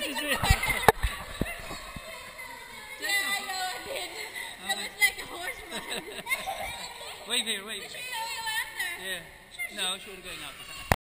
just did. Yeah, I know I did. That was like a horse ride. Wave here, wave. We should go out there. Yeah. No, she would have going up.